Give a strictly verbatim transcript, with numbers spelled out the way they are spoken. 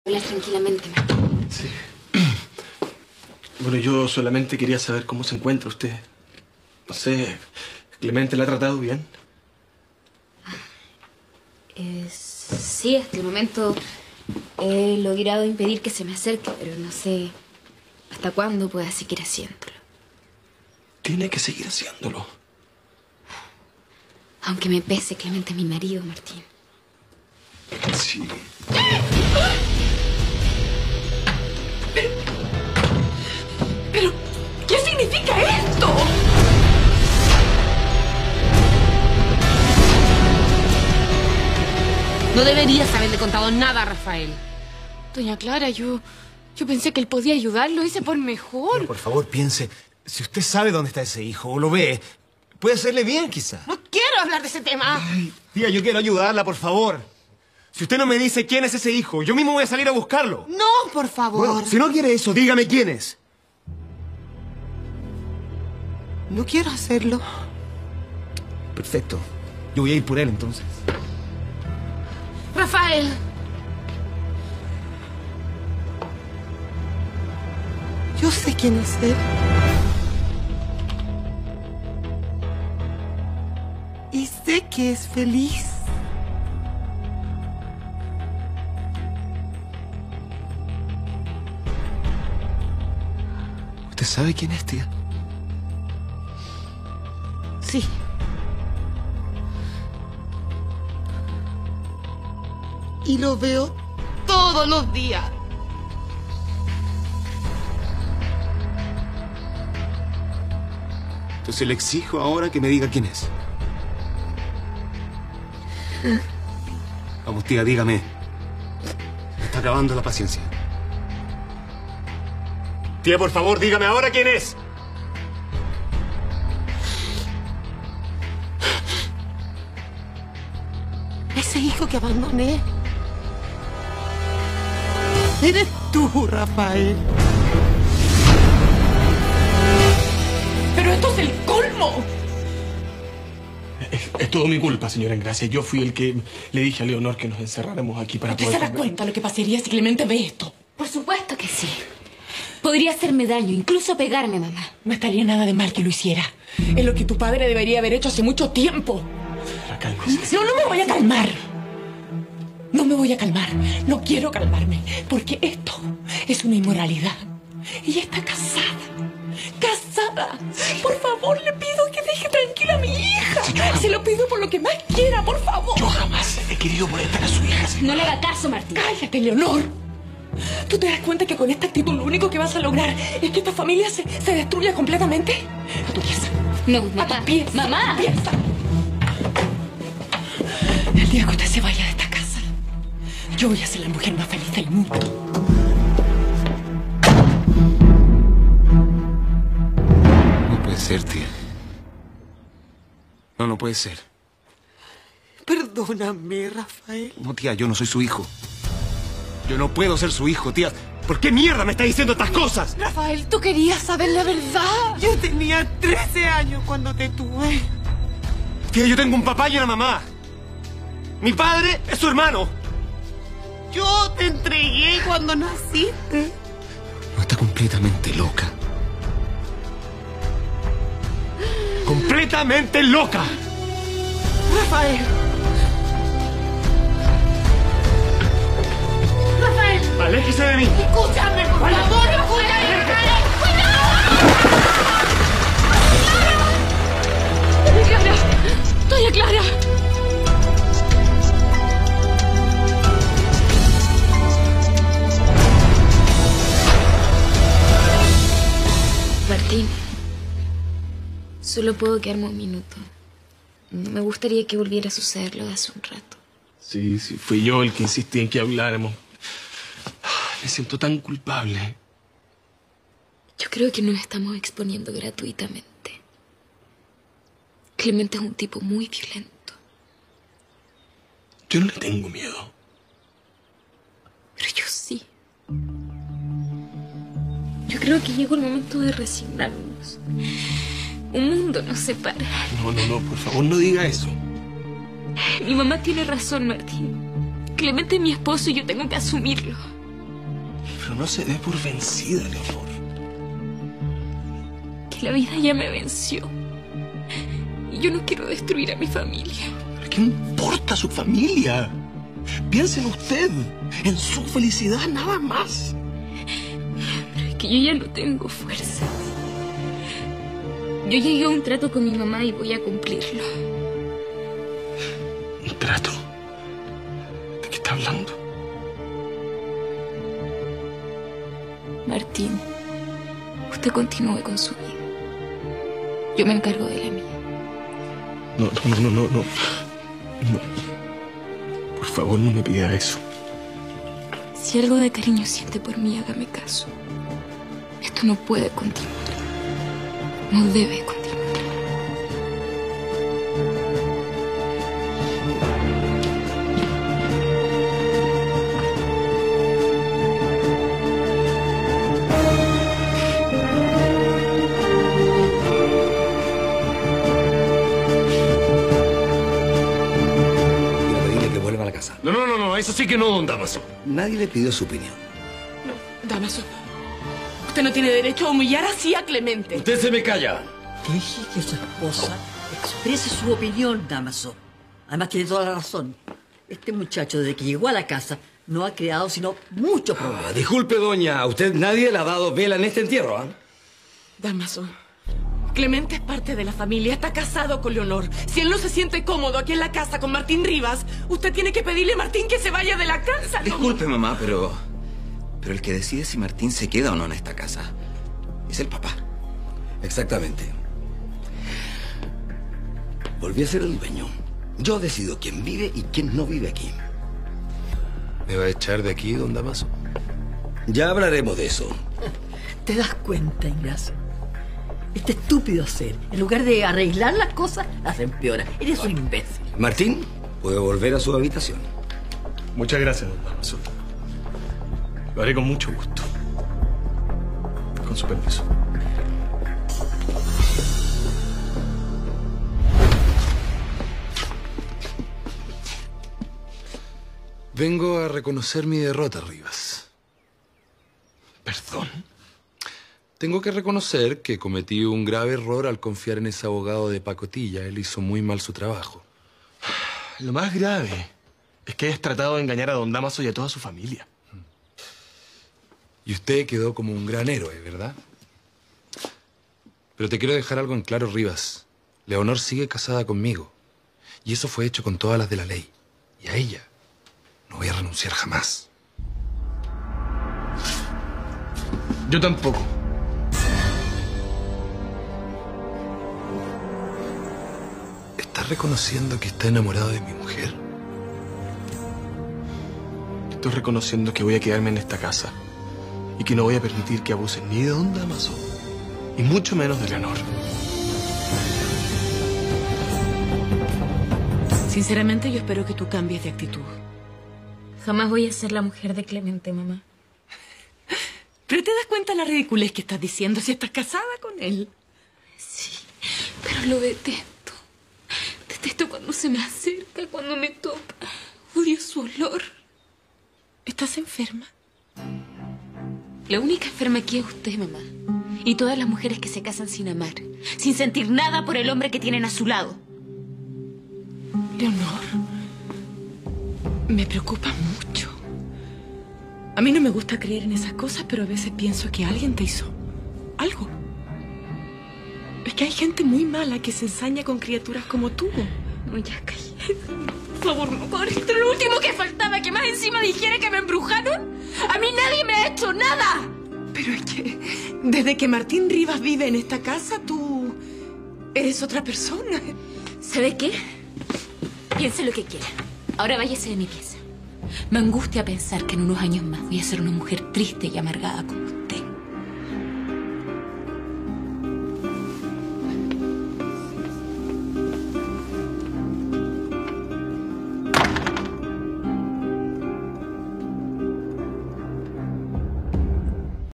Hablar tranquilamente, Martín. Sí. Bueno, yo solamente quería saber cómo se encuentra usted. No sé, ¿Clemente la ha tratado bien? Eh, sí, hasta el momento he logrado impedir que se me acerque, pero no sé hasta cuándo pueda seguir haciéndolo. Tiene que seguir haciéndolo. Aunque me pese, Clemente es mi marido, Martín. Sí. ¿Pero qué significa esto? No deberías haberle contado nada a Rafael. Doña Clara, yo... Yo pensé que él podía ayudarlo, hice por mejor. Pero por favor, piense. Si usted sabe dónde está ese hijo o lo ve, puede hacerle bien, quizá. No quiero hablar de ese tema. Ay, tía, yo quiero ayudarla, por favor. Si usted no me dice quién es ese hijo, yo mismo voy a salir a buscarlo. No, por favor. Bueno, si no quiere eso, dígame quién es. No quiero hacerlo. Perfecto. Yo voy a ir por él, entonces. Rafael. Yo sé quién es él. Y sé que es feliz. ¿Usted sabe quién es, tía? Sí. Y lo veo todos los días. Entonces le exijo ahora que me diga quién es. Vamos, tía, dígame. Me está acabando la paciencia. Tía, por favor, dígame ahora quién es. Ese hijo que abandoné. Eres tú, Rafael. Pero esto es el colmo. Es, es todo mi culpa, señora Engracia. Yo fui el que le dije a Leonor que nos encerráramos aquí para ¿Usted poder... se da cuenta lo que pasaría si Clemente ve esto? Por supuesto que sí. Podría hacerme daño, incluso pegarme, mamá. No estaría nada de mal que lo hiciera. Es lo que tu padre debería haber hecho hace mucho tiempo. Señora, cálmese. No, no me voy a calmar. No me voy a calmar. No quiero calmarme. Porque esto es una inmoralidad. Ella está casada. ¡Casada! Por favor, le pido que deje tranquila a mi hija. Señora. Se lo pido por lo que más quiera, por favor. Yo jamás he querido molestar a su hija, señora. No le haga caso, Martín. Cállate, Leonor. ¿Tú te das cuenta que con esta actitud lo único que vas a lograr es que esta familia se, se destruya completamente? A tu pieza. No, A mamá. tu pieza. Mamá. A tu pieza. El día que usted se vaya de esta casa, yo voy a ser la mujer más feliz del mundo. No puede ser, tía. No, no puede ser. Perdóname, Rafael. No, tía, yo no soy su hijo. Yo no puedo ser su hijo, tía. ¿Por qué mierda me está diciendo estas cosas? Rafael, tú querías saber la verdad. Yo tenía trece años cuando te tuve. Tía, yo tengo un papá y una mamá. Mi padre es su hermano. Yo te entregué cuando naciste. No, está completamente loca. ¡Completamente loca! Rafael. Rafael, ¡Aléjese de mí! escúchame, por favor, Rafael. ¡Doña Clara! ¡Doña Clara! Martín, solo puedo quedarme un minuto. Me gustaría que volviera a suceder lo de hace un rato. Sí, sí, fui yo el que insistí en que habláramos. Me siento tan culpable. Yo creo que nos estamos exponiendo gratuitamente. Clemente es un tipo muy violento. Yo no le tengo miedo. Pero yo sí. Yo creo que llegó el momento de resignarnos. Un mundo nos separa. No, no, no, por favor, no diga eso. Mi mamá tiene razón, Martín. Clemente es mi esposo y yo tengo que asumirlo. Pero no se dé por vencida, Leonor. Que la vida ya me venció. Y yo no quiero destruir a mi familia. ¿Pero qué importa su familia? Piensa en usted, en su felicidad, nada más. Pero es que yo ya no tengo fuerza. Yo llegué a un trato con mi mamá y voy a cumplirlo. ¿Un trato? ¿De qué está hablando? Martín, usted continúe con su vida. Yo me encargo de la mía. No, no, no, no, no. No. Por favor, no me pida eso. Si algo de cariño siente por mí, hágame caso. Esto no puede continuar. No debe continuar. No, no, no, no, eso sí que no, don Dámaso. Nadie le pidió su opinión. No, Dámaso, usted no tiene derecho a humillar así a Clemente. Usted se me calla. Deje que su esposa exprese su opinión, Dámaso. Además tiene toda la razón. Este muchacho, desde que llegó a la casa, no ha creado sino muchos problemas. Ah, disculpe, doña, a usted nadie le ha dado vela en este entierro, ¿ah? ¿eh? Dámaso, Clemente es parte de la familia, está casado con Leonor. Si él no se siente cómodo aquí en la casa con Martín Rivas, usted tiene que pedirle a Martín que se vaya de la casa. ¿No? Disculpe, mamá, pero... Pero el que decide si Martín se queda o no en esta casa es el papá. Exactamente. Volví a ser el dueño. Yo decido quién vive y quién no vive aquí. ¿Me va a echar de aquí, don Dámaso? Ya hablaremos de eso. ¿Te das cuenta, Ignacio? Este estúpido ser, en lugar de arreglar las cosas, las empeora. Eres un imbécil. Martín puede volver a su habitación. Muchas gracias, don Dámaso. Lo haré con mucho gusto. Con su permiso. Vengo a reconocer mi derrota, Rivas. ¿Perdón? Tengo que reconocer que cometí un grave error al confiar en ese abogado de pacotilla. Él hizo muy mal su trabajo. Lo más grave es que hayas tratado de engañar a don Dámaso y a toda su familia. Y usted quedó como un gran héroe, ¿verdad? Pero te quiero dejar algo en claro, Rivas. Leonor sigue casada conmigo. Y eso fue hecho con todas las de la ley. Y a ella no voy a renunciar jamás. Yo tampoco. ¿Estás reconociendo que está enamorado de mi mujer? Estoy reconociendo que voy a quedarme en esta casa y que no voy a permitir que abusen ni de don Dámaso y mucho menos de Leonor. Sinceramente, yo espero que tú cambies de actitud. Jamás voy a ser la mujer de Clemente, mamá. ¿Pero te das cuenta de la ridiculez que estás diciendo si estás casada con él? Sí, pero lo detesto. Detesto cuando se me acerca, cuando me toca. Odio su olor. ¿Estás enferma? La única enferma aquí es usted, mamá. Y todas las mujeres que se casan sin amar, sin sentir nada por el hombre que tienen a su lado. Leonor, me preocupa mucho. A mí no me gusta creer en esas cosas, pero a veces pienso que alguien te hizo algo. Es que hay gente muy mala que se ensaña con criaturas como tú. No, ya callé. Por favor, no, por esto es lo último que faltaba, que más encima dijera que me embrujaron. A mí nadie me ha hecho nada. Pero es que desde que Martín Rivas vive en esta casa, tú eres otra persona. ¿Sabe qué? Piense lo que quiera. Ahora váyase de mi pieza. Me angustia pensar que en unos años más voy a ser una mujer triste y amargada como usted.